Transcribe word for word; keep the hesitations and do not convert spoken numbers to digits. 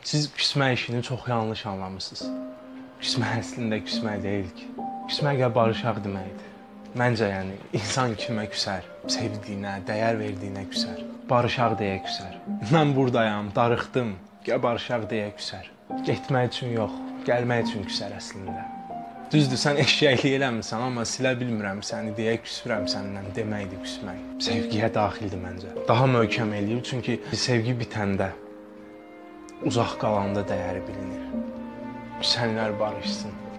Siz küsmək işini çox yanlış anlamısınız. Küsmək əslində küsmək deyil ki. Küsmək ya barışaq deməkdir. Məncə yəni insan kimə küsər? Sevdiyinə, dəyər verdiyinə küsər. Barışaq deyə küsər. Mən buradayam, darıxdım. Ya barışaq deyə küsər. Getmək üçün yox, gəlmək üçün küsər əslində. Düzdür, sən eşşəklik eləmirsən, amma silə bilmirəm səni deyə küsürəm səndən deməkdir küsmək. Sevgiyə daxildir məncə. Daha möhkəm eləyir, çünki sevgi bitəndə, uzaq qalanda dəyəri bilinir. Küsənlər barışsın.